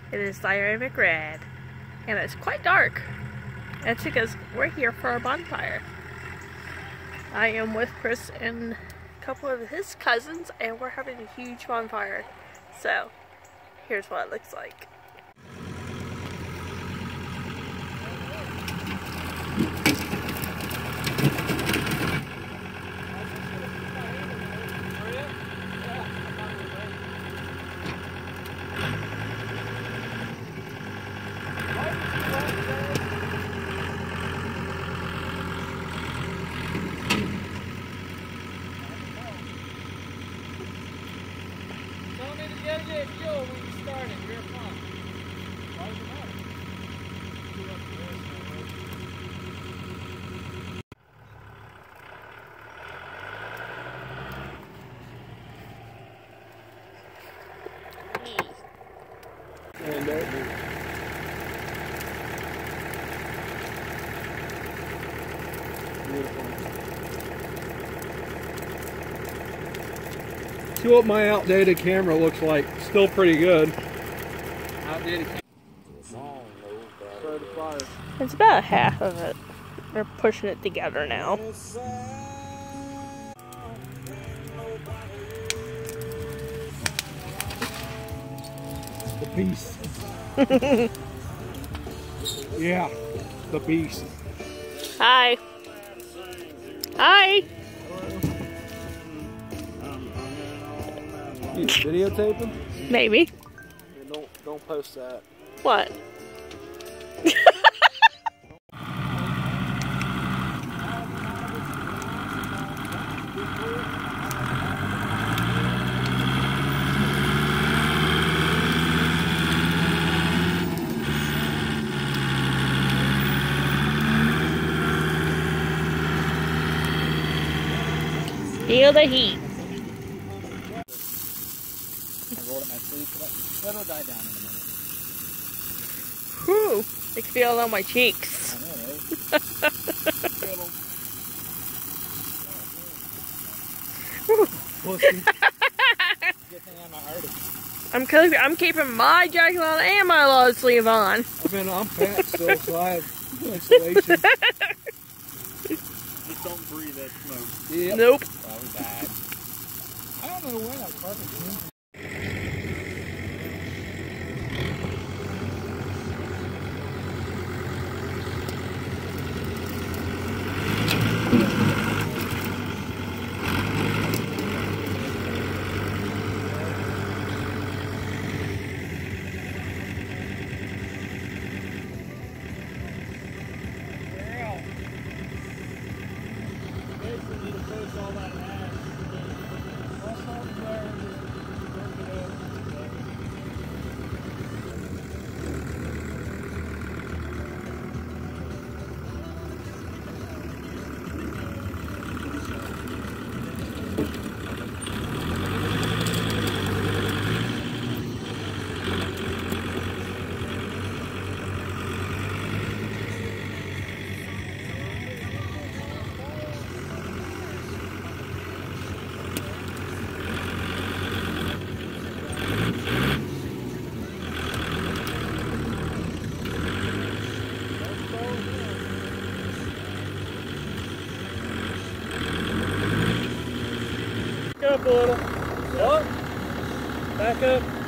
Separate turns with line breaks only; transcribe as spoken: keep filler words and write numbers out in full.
It is Dynamic Red, and it's quite dark. That's because we're here for our bonfire. I am with Chris and a couple of his cousins, and we're having a huge bonfire. So, here's what it looks like.
See what my outdated camera looks like. Still pretty good. Outdated camera.
It's about half of it. We're pushing it together now.
The beast. Yeah, the beast.
Hi. Hi.
You videotaping?
Maybe.
Yeah, don't don't post that.
What? Feel the heat.
That'll die down in a minute.
Whew, I can feel it on my cheeks.
I know, right?
I'm keeping, I'm keeping my jacket on and my long sleeve on.
I mean, I'm fat still, so I have insulation. Just don't breathe that smoke. Yep.
Nope.
Probably bad. I don't know where that carpet came from. Up a little. What? Back up.